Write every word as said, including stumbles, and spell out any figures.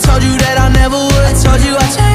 told you that I never would. I told you I'd change